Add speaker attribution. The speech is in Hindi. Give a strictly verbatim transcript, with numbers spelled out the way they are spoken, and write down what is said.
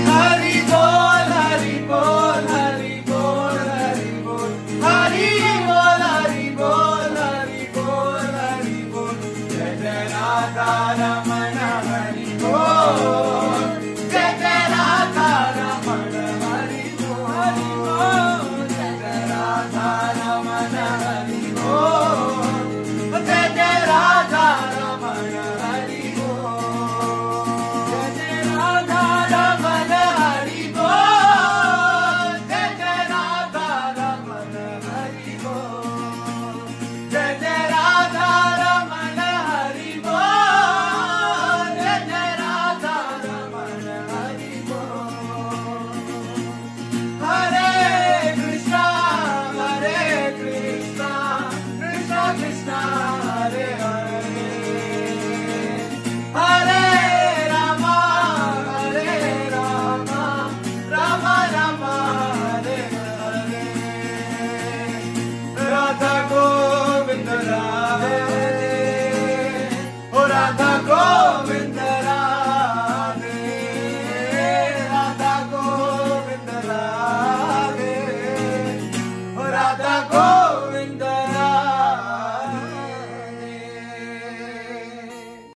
Speaker 1: हरि बोल हरि बोल हरि बोल हरि बोल हरि बोल हरि बोल हरि बोल हरि बोल जय जय राधा रमण हरि बोल जय जय राधा रमण हरि बोल जय जय राधा रमण हरि बोल जय जय राधा रमण हरि बोल जय जय राधा रमण हरि बोल जय जय राधा रमण हरि बोल जय जय राधा रमण हरि बोल जय जय राधा रमण हरि बोल हरे कृष्णा हरे कृष्णा कृष्णा कृष्णा हरे हरे हरे रामा हरे रामा रामा रामा हरे हरे राधा गोविंद राधे ओ राधा गोविंद राधे राधा गोविंद राधे ओ राधा गोविंद